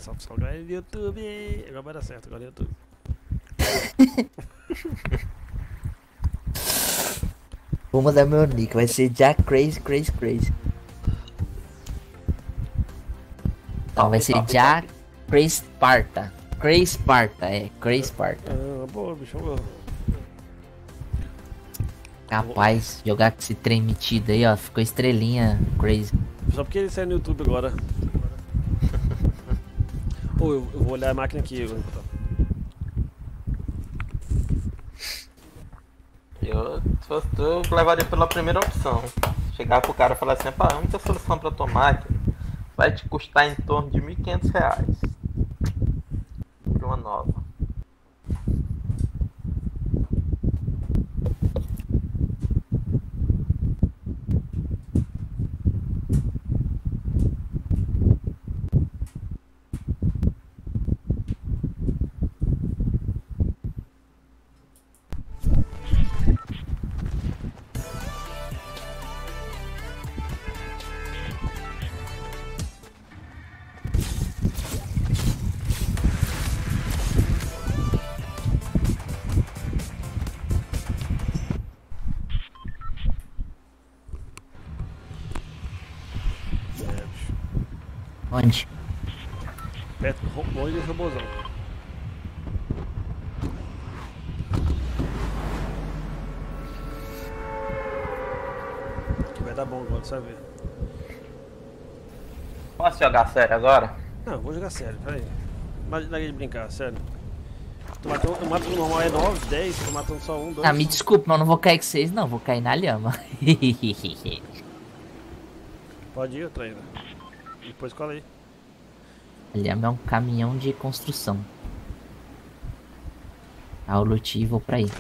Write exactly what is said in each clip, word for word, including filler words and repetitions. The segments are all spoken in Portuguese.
salve, salve, galera do YouTube. Agora vai dar certo, agora no YouTube. Vou mudar meu nick, vai ser Jack Crazy Crazy Crazy. Não, vai ser Jack Crazy Sparta. Crazy Sparta, é, Crazy Sparta. Ah, boa, bicho, boa. Capaz, jogar com esse trem metido aí, ó, ficou estrelinha Crazy. Só porque ele saiu no YouTube agora. Pô, eu, eu vou olhar a máquina aqui. Eu, eu, se fosse tu, eu levaria pela primeira opção. Chegar pro cara e falar assim, pá, a única solução pra tua máquina vai te custar em torno de mil e quinhentos reais. De uma nova. Onde? perto do ro- longe desse robôzão. Que vai dar bom agora, você vai ver. Posso jogar sério agora? Não, vou jogar sério, peraí. Mas larguei de brincar, sério. Tu matou, eu mato o normal é nove, dez, tô matando só um, dois. Ah, me desculpe, mas eu não vou cair com vocês, não, vou cair na lhama. Pode ir, eu treino. Depois cola aí. A lhama é um caminhão de construção. Ah, o loot e vou pra aí.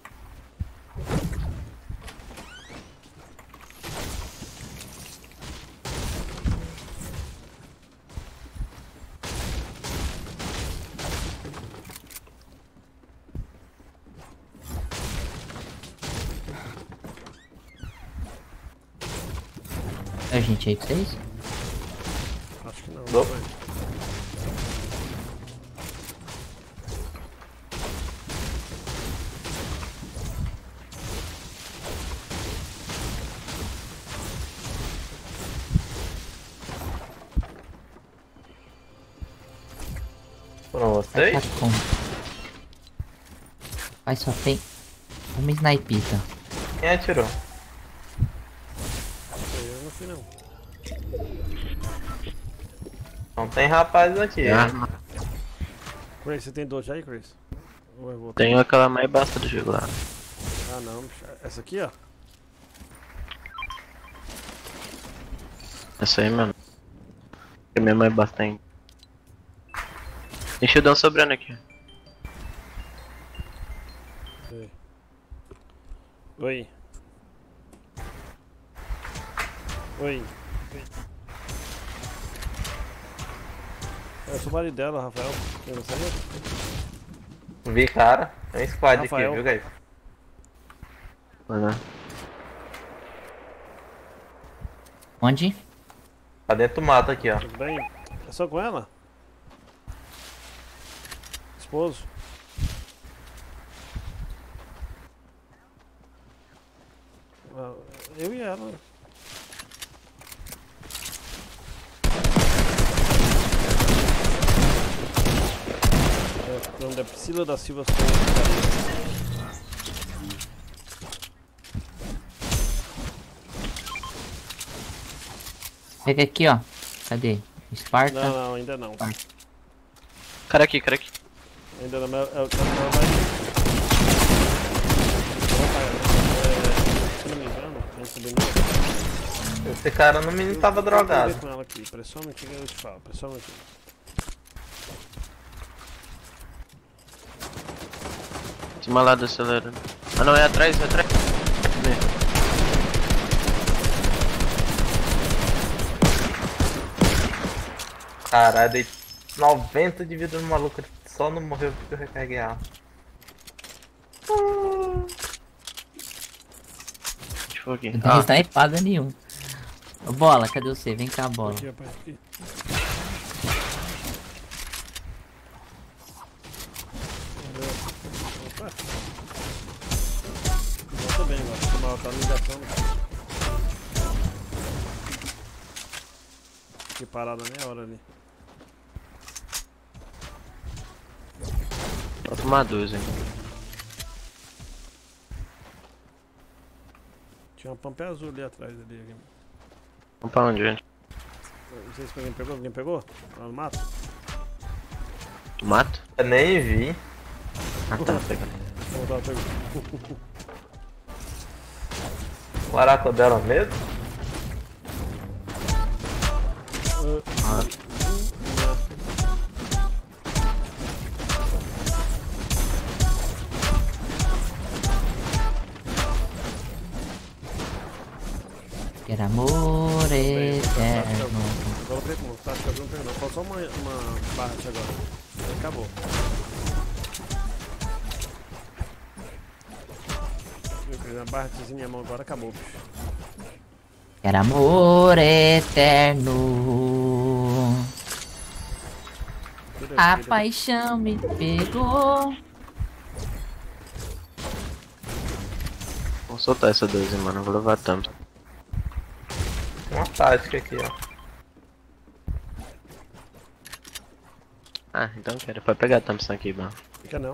É gente aí com vocês? Acho que não. Não. Foi. Foram vocês? Tá com... Mas só tem uma snipita. Quem atirou? Eu não fui não. Não tem rapaz aqui. Ah, Chris, você tem dois aí, Chris? Ou eu vou... tenho aquela mais basta do jogo lá. Ah não, bicho. Essa aqui, ó. Essa aí mesmo. A minha mais basta ainda. Tem shieldão sobrando aqui. Oi. Oi. Oi. Eu sou o marido dela, Rafael. Eu não sabia? Vi, cara. Tem um squad Rafael. aqui, viu, guys? Vai lá. Onde? Tá dentro do mato aqui, ó. Tudo bem? É só com ela? Esposo? Ah, eu e ela. É, o nome da Priscila da Silva Souza. Pega aqui, ó. Cadê? Esparta? Não, não, ainda não. Cara aqui, cara aqui. Ainda não, mas ela ela vai. É, se não me engano, tem que subir no- Esse cara no mínimo tava Eu vou ver drogado. com ela aqui. Pressiona aqui que eu te falo. Pressiona aqui. Cima lá do acelerando. Ah não, é atrás, é atrás. Vê. Caralho, dei noventa de vida no maluco. Só não morreu porque eu recarreguei a arma. Deixa eu ver aqui. Não tem Ah, snipada nenhum. Ô, Bola, cadê você? Vem cá, bola. Aqui, rapaz, aqui. tá ligação. Fiquei parado na meia hora ali. Falta uma doze, hein. Tinha uma pampa azul ali atrás ali. Vamos pra onde, gente? Não sei se alguém pegou. Alguém pegou? Lá no mato? Tu mata? Eu nem vi. Ah, tá, pegando. Vou voltar, pegou. O Araco dela mesmo? Ah, Quero amor eterno. Agora pegou, tá chegando, pegou. Falta só uma, uma barra agora. Aí acabou. A barra de minha mão agora acabou, bicho. Quero amor eterno. A paixão me pegou. vou soltar essa doze, mano. Vou levar tampa. Uma tática aqui, ó. Ah, então quero. Pode pegar a Thompson aqui, mano. Fica não.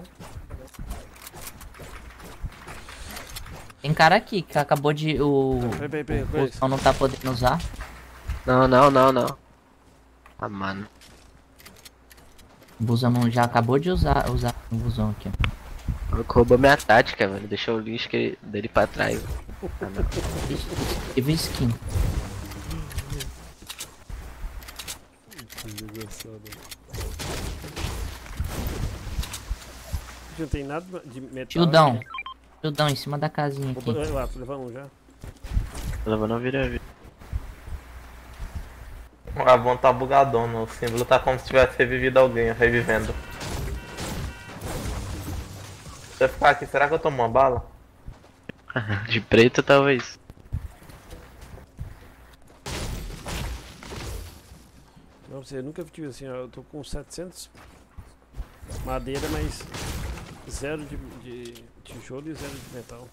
Tem cara aqui que acabou de. O. Peraí, peraí, peraí, O peraí. busão não tá podendo usar. Não, não, não, não. Ah, mano. O busão não- já acabou de usar, usar o busão aqui. O Maluco roubou minha tática, velho. Deixou o lixo que- dele pra trás. Ah, não. Teve skin. Que engraçado. Não tem nada de metal. Tildão. né? Tildão em cima da casinha Vou aqui. botar lá, tô levando um já. Tô levando a vira vira. O Avon tá bugadona, o símbolo tá como se tivesse revivido alguém, revivendo. Se eu ficar aqui, será que eu tomo uma bala? De preto, talvez. Não, você nunca tive assim, ó, eu tô com setecentos madeira, mas zero de, de tijolo e zero de metal.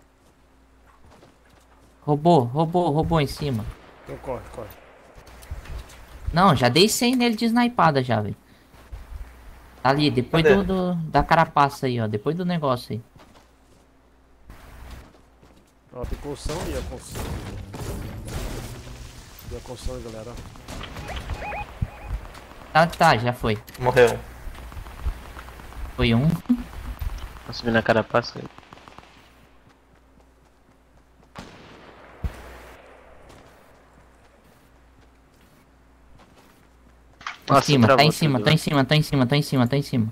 Roubou, roubou, roubou em cima. Então corre, corre. Não, já dei cem nele de snipada já, velho. Tá ali, depois Cadê? do, do- da carapaça aí, ó. Depois do negócio aí. Ó, tem construção ali, a construção. E a construção, galera, ó. Tá, tá, já foi. Morreu. Foi um. Vou subir na carapaça. Em Nossa, cima, tá travou em cima, tudo, tá em velho. cima, tá em cima, tá em cima, tá em cima.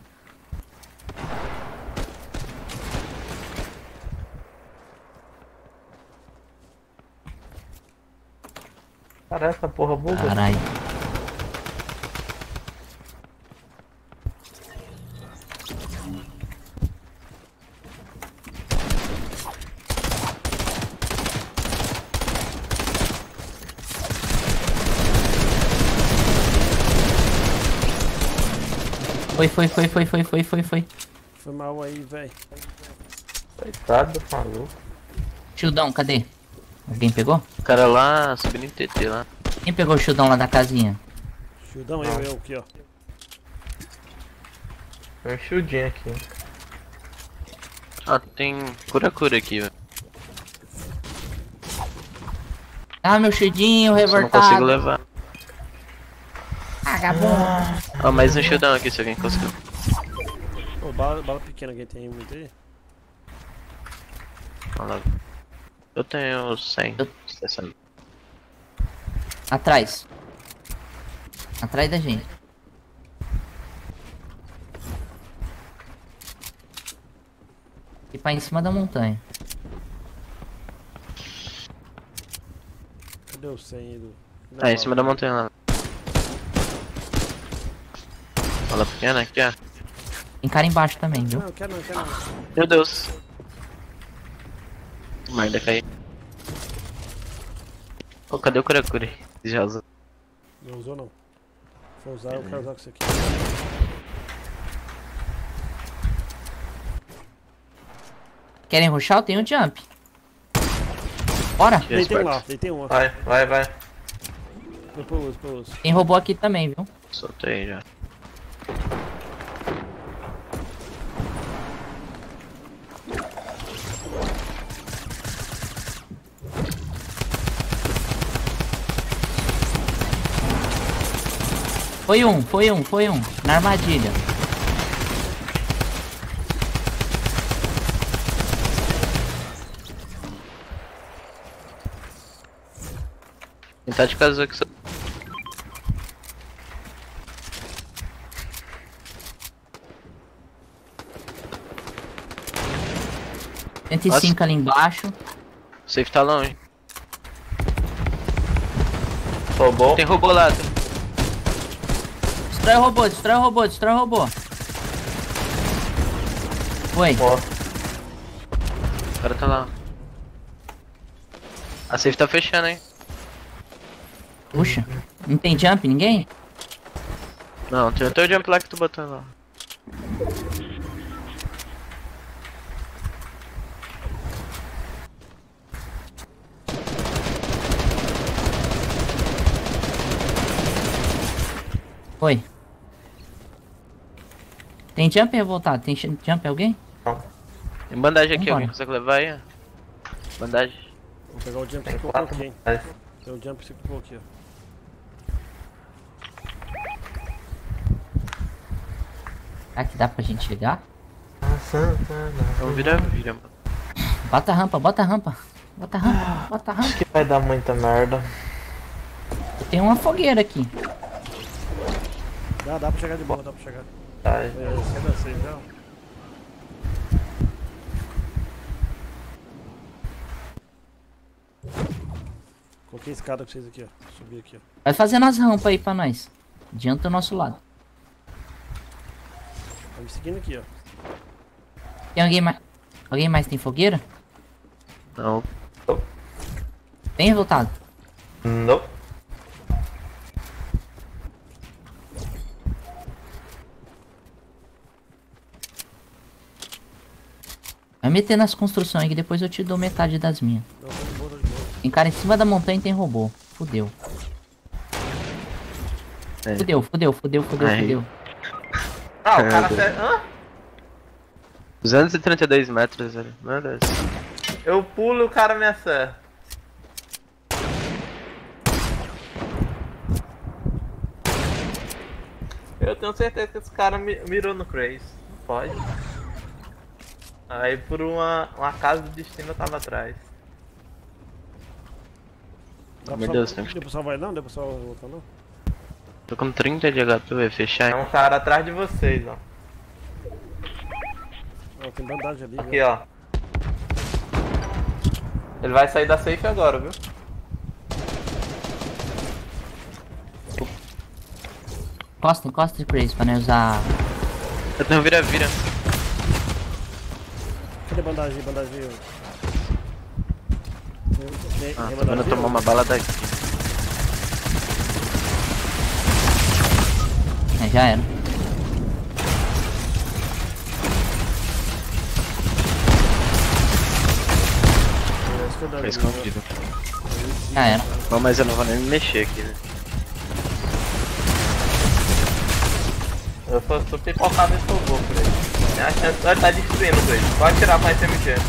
Caralho, essa porra bugou. Caralho. Foi, foi, foi, foi, foi, foi, foi, foi. Foi mal aí, velho. Coitado do maluco. Shieldão, cadê? Alguém pegou? O cara lá subindo em T T lá. Quem pegou o shieldão lá da casinha? Shieldão, eu, eu aqui, ó. Tem um shieldinho aqui. Ah, tem cura-cura aqui, velho. Ah, meu shieldinho Só não consigo revoltado. levar. Vagabundo. Ó, mais um shieldão aqui se alguém conseguir. Ô, bala, bala pequena, alguém tem muito aí? Olha lá. Eu tenho cem. sessenta. Atrás. Atrás da gente. E pra em cima da montanha. Cadê o cem aí do... Ah, em cima da montanha lá. Olha pequena aqui, ó. Tem cara embaixo também, viu? Não, quero não, quero não. Meu Deus. Merda, caiu. Pô, cadê o cura-cura? Já usou. Não usou não. Se for usar, eu quero usar com isso aqui. Querem rushar? Eu tenho jump. Bora! Tira Deitei um Sparta. lá, deitei um lá. Vai, vai, vai. Foi pro uso, pro uso. Tem robô aqui também, viu? Soltei já. Foi um, foi um, foi um. Na armadilha. Quem tá de casa aqui? cento e cinco ali embaixo. O safe tá longe. Roubou. Tem robô lá. Destrói o robô, destrói o robô, destrói o robô. Foi. Ó, O cara tá lá. A safe tá fechando, hein? Puxa. Não tem jump, ninguém? Não, tem até o jump lá que tu botou lá. Foi. Tem jump revoltado? Tem ch- jump alguém? Tem bandagem aqui, Vambora. alguém consegue levar aí? Bandagem. Vou pegar o jump tem que eu quatro. coloquei. Mas- Tem o jump que eu coloquei, ó. Será que dá pra gente chegar? Então vira, vira, mano. Bota a rampa, bota a rampa. Bota a rampa, bota a rampa. Acho que vai dar muita merda. Tem uma fogueira aqui. Dá, dá pra chegar de boa, dá pra chegar. Tá, É, você desceu já. Coloquei escada pra vocês aqui, ó. Subi aqui, ó. Vai fazendo as rampas aí pra nós. Adianta o nosso lado. Tá me seguindo aqui, ó. Tem alguém mais? Alguém mais tem fogueira? Não. Tem revoltado? não. Vai meter nas construções aí que depois eu te dou metade das minhas. Não, tô de boa, tô de boa. Tem cara em cima da montanha e tem robô. Fudeu. É. Fudeu, fudeu, fudeu, fudeu, Aí. fudeu. Ah, o cara Caramba. até... Hã? duzentos e trinta e dois metros, velho. Meu Deus. Eu pulo e o cara me acerta. Eu tenho certeza que esse cara mi- mirou no Craze. Não pode. Aí por uma, uma casa do destino eu tava atrás. Dá Meu pra Deus, sal... tem que- Deu pra salvar ele não? Deu pra salvar voltar não? Tô com trinta de H P, vai fechar. É um cara atrás de vocês, ó. Ó, tem bandagem ali, Aqui, viu? ó. Ele vai sair da safe agora, viu? Encosta, encosta de Crazy pra nós usar. Eu tenho vira-vira. Cadê bandagem, bandagem? Tem- tem- Ah, tem tô vendo bandagem? tomar uma bala daqui. É, já era. É, esse que eu dou Tá ali, escondido. Já era. Bom, mas eu não vou nem me mexer aqui, né? Eu só tô pipocado nesse robô por aí. Tem a chance de ele tá destruindo por ele. Pode tirar mais M G.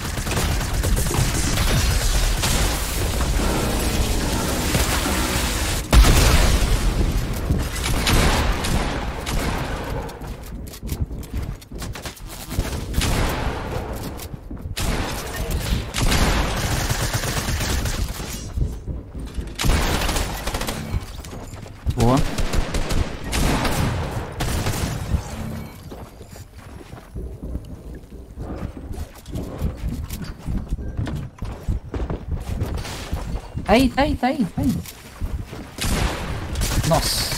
Boa. Tá aí, tá aí, tá aí, tá aí. Nossa.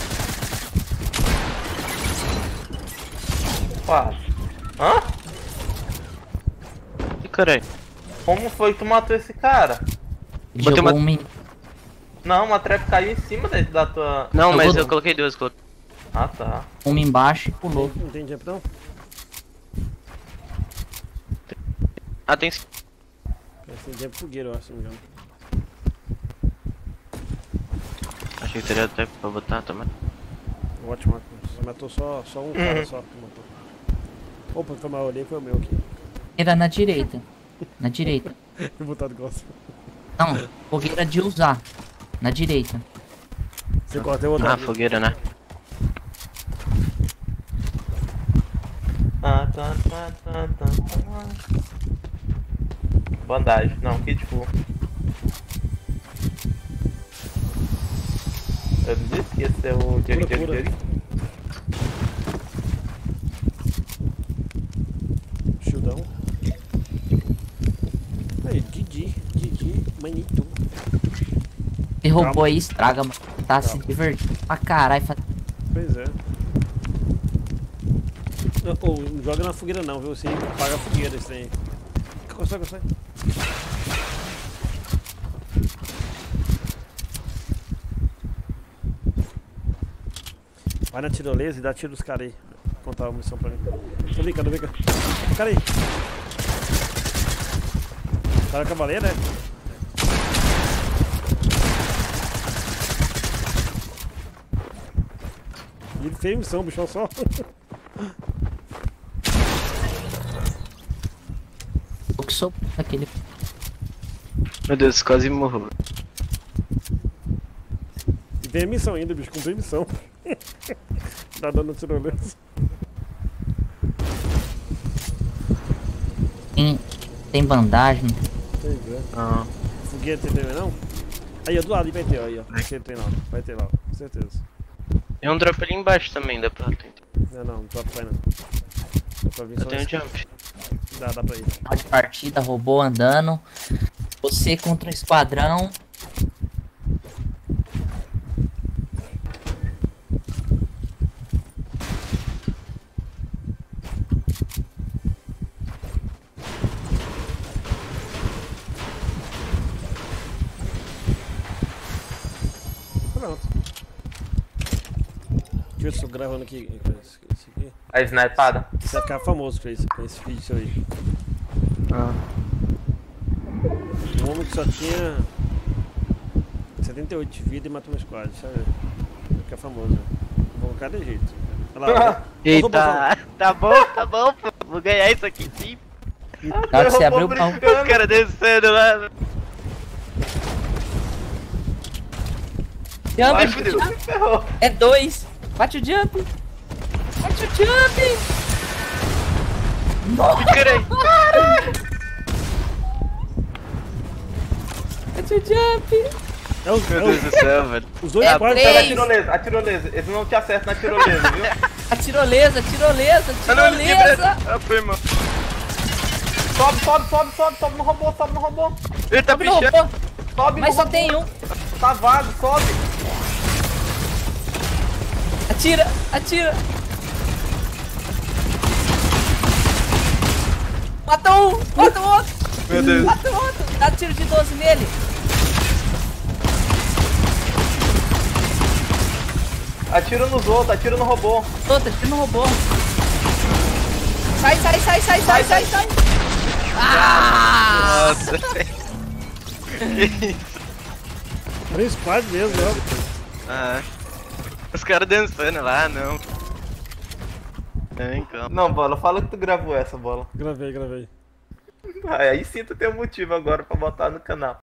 Quase. Hã? Ih, caralho. Como foi que tu matou esse cara? Ele Botei jogou uma- um min... Não, uma trap caiu em cima da, da tua... Não, Eu mas vou- eu coloquei duas. Coloquei... Ah, tá. uma embaixo e pulou. Não tem jump não? Ah, tem. Acendia fogueira, eu acho, se não me engano. Achei que teria até pra botar também. Ótimo, você matou só, só um cara só que matou. Opa, foi mal, olhei, foi o meu aqui. Fogueira na direita. Na direita. Vou botar de gosto. Não, fogueira de usar. Na direita. Você corta, eu vou Ah, botar. fogueira, né? Tá, tá, tá, tá, tá, tá. Bandagem, não, kit full. Eu disse que ia ser o Jug Cura, Jug cura. Jug. Shieldão. Aí, Didi, Didi, manito. Você roubou aí, estraga, mano. Tá se divertindo pra caralho. fa- Pois é. Não, oh, não joga na fogueira não, viu? Você paga a fogueira esse aí. Consegue, consegue. Vai na tirolesa e dá tiro dos caras aí. Vou contar uma missão pra mim. Tô brincando, vem cá. Cara aí. Cara é cavaleiro, né? E ele fez missão, bichão só. Eu que sou aquele. Meu Deus, quase morro. E tem a missão ainda, bicho. Cumpri a missão. Tá dando tirolesa. Tem, tem bandagem. Pois é. Ah, Fogueira tem também não? Aí, ó, do lado, vai ter, ó, aí, ó. Você tem lá, vai ter lá, com certeza. tem um drop ali embaixo também, dá pra tentar. Não, não, não top vai não. Dá pra vir Eu só tenho esse- jump. Dá, dá pra ir. Final de partida, robô andando. Você contra um esquadrão. Pronto. Deixa eu ver se eu tô gravando aqui. com esse- esse aqui. A snipada. Você vai ficar famoso com esse, com esse vídeo seu aí. Ah, Um homem que só tinha setenta e oito de vida e matou um squad, sabe? Vai ficar famoso. Né? Vou colocar de jeito. Olha lá, ó. eita, tá bom, tá bom, pô. Vou ganhar isso aqui sim. Na hora que você abriu o pau. Os caras descendo lá. Ai, Jump! fudeu. Ferrou. É dois! Bate o jump! Bate o jump! Nossa! Caralho. Bate o jump! É os, Meu é Deus os, do céu, velho. os dois É squads. três. A tirolesa, a tirolesa. Eles não te acertam na tirolesa, viu? A tirolesa, tirolesa, Ah, não, ele quebrou. tirolesa! Ah, foi, mano. Sobe, sobe, sobe, sobe, sobe no robô, sobe no robô. Ele tá Não, pichando. pô, Sobe mas no só robô. tem um! Tá vago, sobe. Atira, atira! Matou um! Mata o outro! Meu Deus. Mata o outro! Dá tiro de doze nele! Atira nos outros, atira no robô. Outro, atira no robô! Sai, sai, sai, sai, sai, sai, sai! Ah! Nossa, velho. Que isso? Três squads mesmo, ó. Ah, os caras dançando lá, não. Tem calma. Não, Bola, fala que tu gravou essa, Bola. Gravei, gravei. Aí sim tu tem um motivo agora pra botar no canal.